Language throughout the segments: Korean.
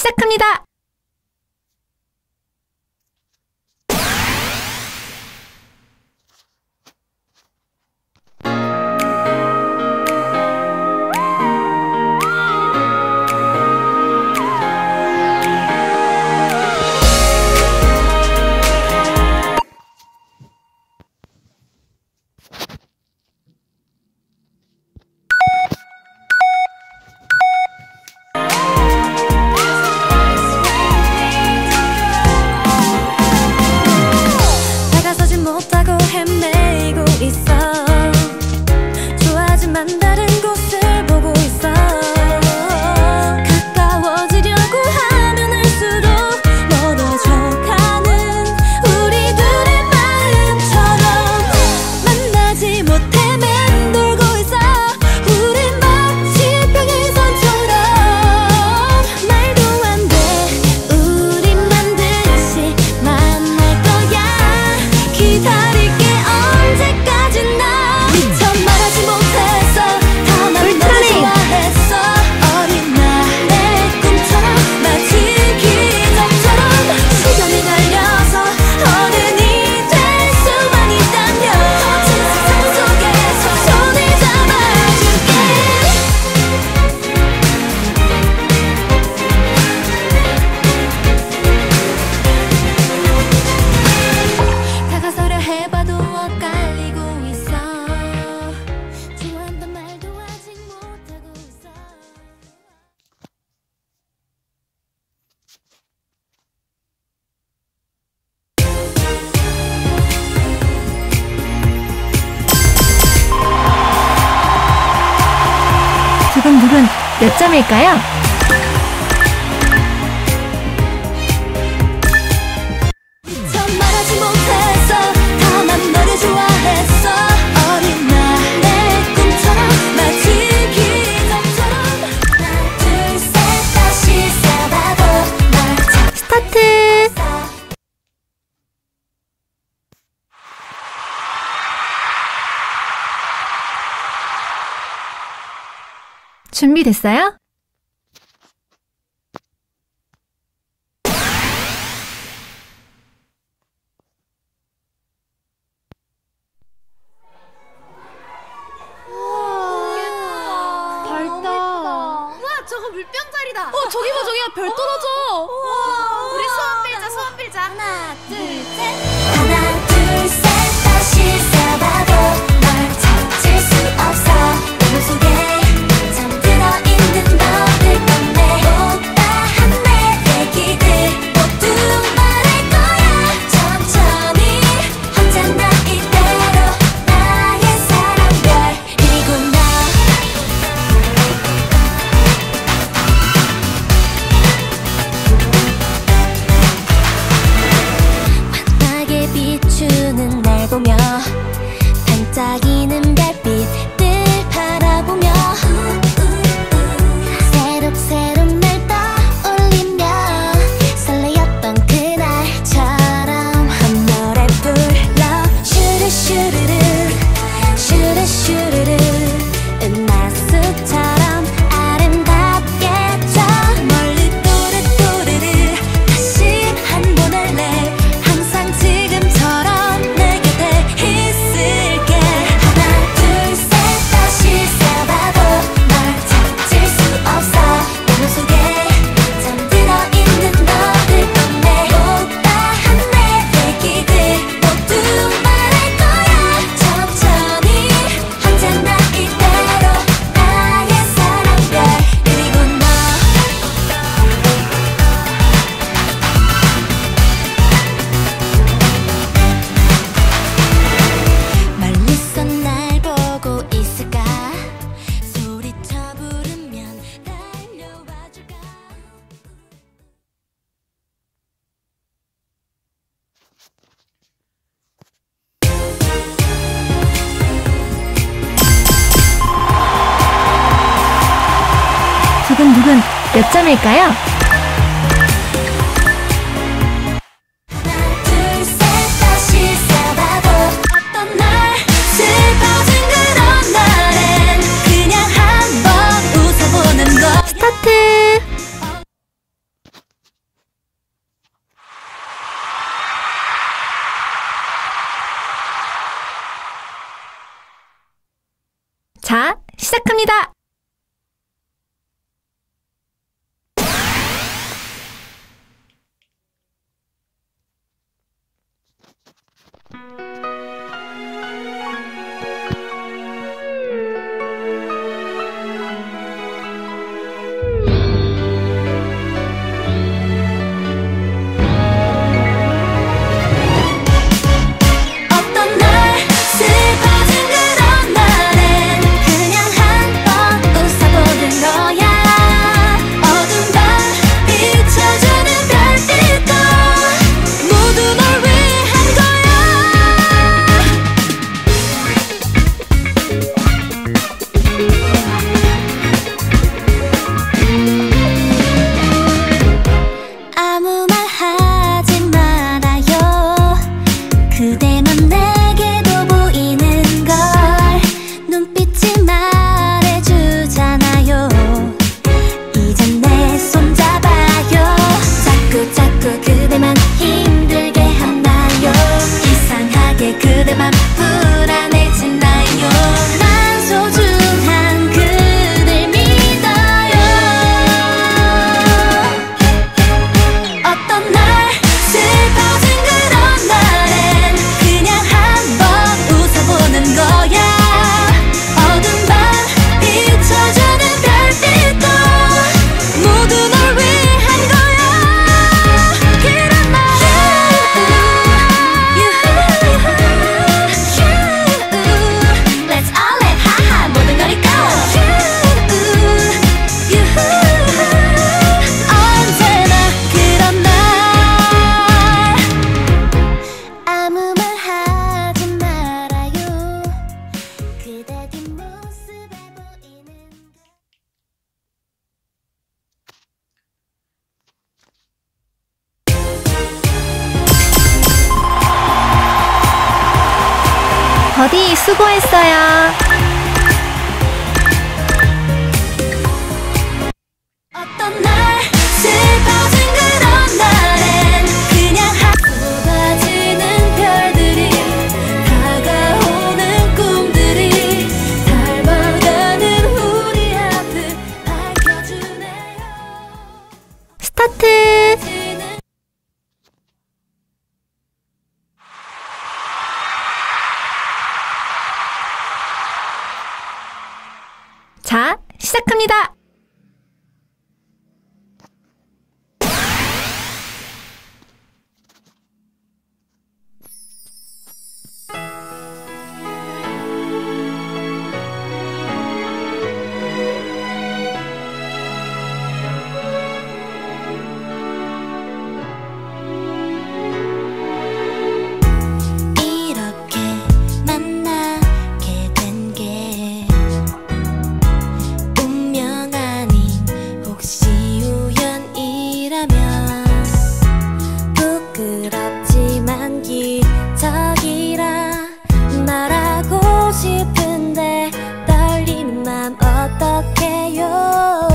시작합니다. 두근두근 몇 점일까요? 준비됐어요? 밝다. 우와, 저거 물병자리다. 저기 봐, 저기야, 별 떨어져. 우와, 우리 소원 빌자, 소원 빌자. 하나, 둘, 셋. 하나, 둘, 셋. 다시 살아봐도 널 찾을 수 없어. 내 속에 잠들어 있는 너를 꺼내. 못다한 내 얘기들 모두 말할 거야. 천천히 혼자 나 이대로 나의 사랑별. 그리고 나 환하게 비추는 날 보며 반짝이는 별빛들 바라보며 새록새록 날 떠올리며 설레었던 그날처럼 한 노래 불러. 슈르슈르르 슈르슈르르 은하수처럼 아름답게 져. 멀리 또르또르르 다시 한 번 할래. 항상 지금처럼 내 곁에 있을게. 하나 둘 셋. 다시 살아봐도 널 찾을 수 없어. 내 맘속에 잠들어 있는 너를 꺼내. 못다한 내 얘기들 모두 말할 거야. 천천히 혼자 나 이대로 나의 사랑별. 그리고 너 멀리서 날 보고 있을까. 소리쳐 부르면 달려와 줄까. 두근두근 몇 점일까요? 하나 둘 셋. 다시 살아봐도 어떤 날 슬퍼진 그런 날엔 그냥 한번 웃어보는 거. 스타트! 시작합니다. 어떤 날 슬퍼진 그런 날엔 그냥 한번 웃어보는 거야. 어두운 밤 비춰주는 별빛도 모두 널 위한 거야. 아무 말 하지 말아요. 그대만 내게도 보이는 걸 눈빛이 말해주잖아요. 이젠 내 손 잡아요. 자꾸 그대만 힘들게 하나요. 이상하게 그대만 불안해지나요. 난 소중한 그댈 믿어요. 어떤 날 슬퍼진 그런 날엔 그냥 한번 웃어보는 거야. 어두운 밤 비춰주는 별빛도 모두 널 위한 거야. 그런 날 Let's all let 하하 모든 걸 잊고 언제나 그런 날 아무 말 하지 말아요. 그대 뒷모습에 보이는 버디 수고했어요. 어떤 날 슬퍼진 그런 날엔 그냥 쏟아지는 별들이 다가오는 꿈들이 닮아가는 우리 앞을 밝혀주네요. 스타트! 자, 시작합니다. 이렇게 만나게 된 게 운명 아닌 혹시 우연이라면 부끄럽지만 기적이라 말하고 싶은데 떨리는 맘 어떡해요.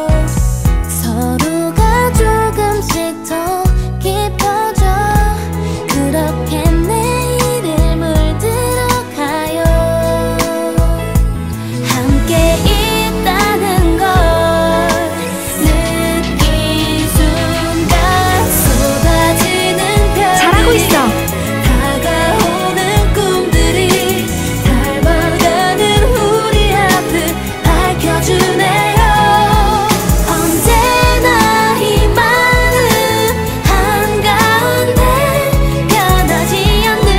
서로가 조금씩 더 깊어져 그렇게 내일을 물들어가요. 함께 있다는 걸 느낀 순간 쏟아지는 별 잘하고 있어. 다가오는 꿈들이 닮아가는 우리 앞을 밝혀주네요. 언제나 이 마음 한가운데 변하지 않는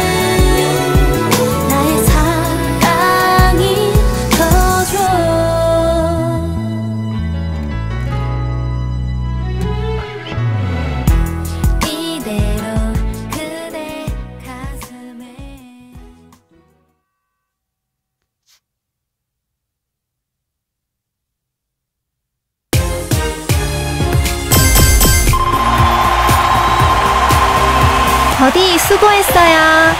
나의 사랑이 더줘. 이대로 그대 가슴에 버디 수고했어요.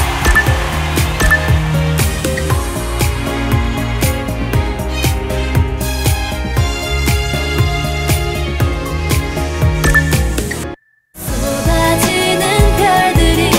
쏟아지는 별들이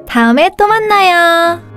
다음에 또 만나요.